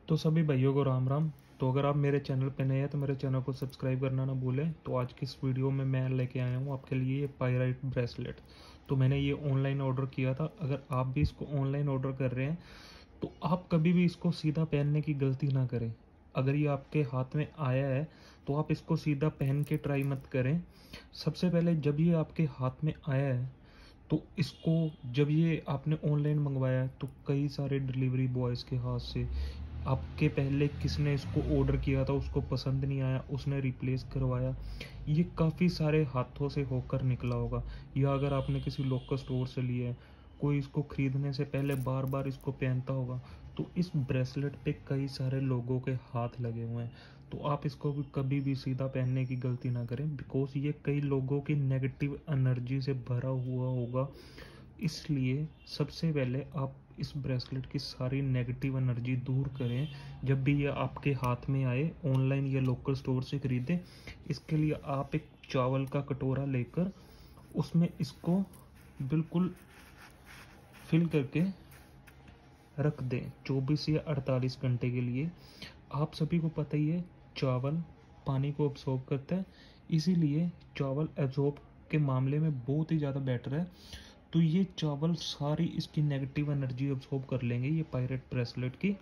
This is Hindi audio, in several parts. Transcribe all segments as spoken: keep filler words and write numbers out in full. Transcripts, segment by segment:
तो सभी भाइयों को राम राम। तो अगर आप मेरे चैनल पे नए हैं तो मेरे चैनल को सब्सक्राइब करना ना भूलें। तो आज की इस वीडियो में मैं लेके आया हूँ आपके लिए ये पायराइट ब्रेसलेट। तो मैंने ये ऑनलाइन ऑर्डर किया था। अगर आप भी इसको ऑनलाइन ऑर्डर कर रहे हैं तो आप कभी भी इसको सीधा पहनने की गलती ना करें। अगर ये आपके हाथ में आया है तो आप इसको सीधा पहन के ट्राई मत करें। सबसे पहले जब ये आपके हाथ में आया है तो इसको, जब ये आपने ऑनलाइन मंगवाया तो कई सारे डिलीवरी बॉयज़ के हाथ से आपके पहले किसने इसको ऑर्डर किया था उसको पसंद नहीं आया, उसने रिप्लेस करवाया। ये काफ़ी सारे हाथों से होकर निकला होगा। या अगर आपने किसी लोकल स्टोर से लिया है, कोई इसको ख़रीदने से पहले बार बार इसको पहनता होगा। तो इस ब्रेसलेट पे कई सारे लोगों के हाथ लगे हुए हैं। तो आप इसको भी कभी भी सीधा पहनने की गलती ना करें, बिकॉज ये कई लोगों की नेगेटिव एनर्जी से भरा हुआ होगा। इसलिए सबसे पहले आप इस ब्रेसलेट की सारी नेगेटिव एनर्जी दूर करें जब भी ये आपके हाथ में आए, ऑनलाइन या लोकल स्टोर से ख़रीदें। इसके लिए आप एक चावल का कटोरा लेकर उसमें इसको बिल्कुल फिल करके रख दें चौबीस या अड़तालीस घंटे के लिए। आप सभी को पता ही है चावल पानी को अब्सॉर्ब करता है, इसीलिए चावल एब्जॉर्ब के मामले में बहुत ही ज़्यादा बेटर है। तो ये चावल सारी इसकी नेगेटिव एनर्जी अब्सॉर्ब कर लेंगे ये पायरेट ब्रेसलेट की।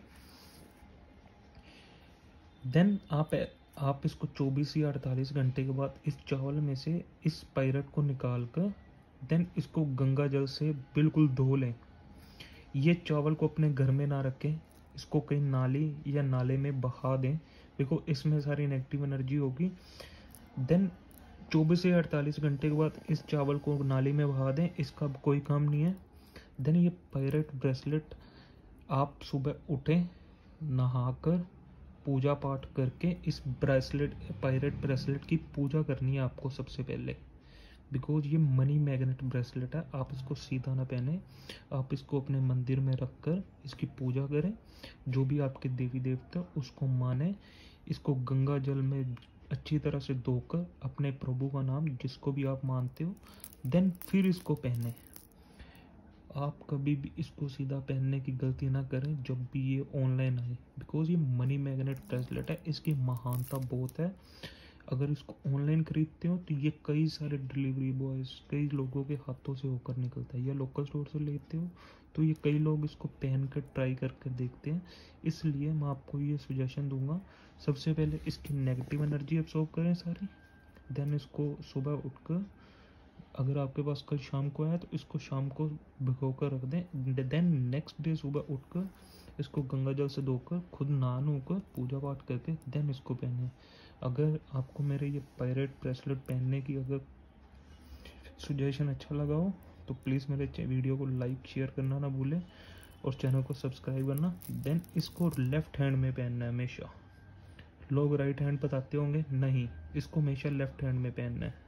देन आप आप इसको चौबीस या अड़तालीस घंटे के बाद इस चावल में से इस पायरेट को निकाल कर देन इसको गंगा जल से बिल्कुल धो लें। ये चावल को अपने घर में ना रखें, इसको कहीं नाली या नाले में बहा दें, देखो इसमें सारी नेगेटिव एनर्जी होगी। देन चौबीस से अड़तालीस घंटे के बाद इस चावल को नाली में बहा दें, इसका कोई काम नहीं है। देन ये पायरेट ब्रेसलेट आप सुबह उठें, नहाकर पूजा पाठ करके इस ब्रेसलेट पायरेट ब्रेसलेट की पूजा करनी है आपको सबसे पहले, बिकॉज ये मनी मैग्नेट ब्रेसलेट है। आप इसको सीधा ना पहने, आप इसको अपने मंदिर में रख कर इसकी पूजा करें। जो भी आपके देवी देवता उसको माने, इसको गंगा जल में अच्छी तरह से धोकर अपने प्रभु का नाम जिसको भी आप मानते हो देन फिर इसको पहने। आप कभी भी इसको सीधा पहनने की गलती ना करें जब भी ये ऑनलाइन आए, बिकॉज ये मनी मैग्नेट ब्रेसलेट है, इसकी महानता बहुत है। अगर इसको ऑनलाइन खरीदते हो तो ये कई सारे डिलीवरी बॉयज़ कई लोगों के हाथों से होकर निकलता है, या लोकल स्टोर से लेते हो तो ये कई लोग इसको पहन कर ट्राई करके देखते हैं। इसलिए मैं आपको ये सजेशन दूंगा, सबसे पहले इसकी नेगेटिव एनर्जी अब्सॉर्ब करें सारी। देन इसको सुबह उठकर, अगर आपके पास कल शाम को आया तो इसको शाम को भिगो कर रख दें। देन नेक्स्ट डे सुबह उठकर इसको गंगा जल से धोकर खुद नहा होकर पूजा पाठ करके देन इसको पहने। अगर आपको मेरे ये पायरेट ब्रेसलेट पहनने की अगर सजेशन अच्छा लगा हो तो प्लीज़ मेरे वीडियो को लाइक शेयर करना ना भूलें और चैनल को सब्सक्राइब करना। देन इसको लेफ़्ट हैंड में पहनना है हमेशा। लोग राइट हैंड बताते होंगे, नहीं, इसको हमेशा लेफ़्ट हैंड में पहनना है।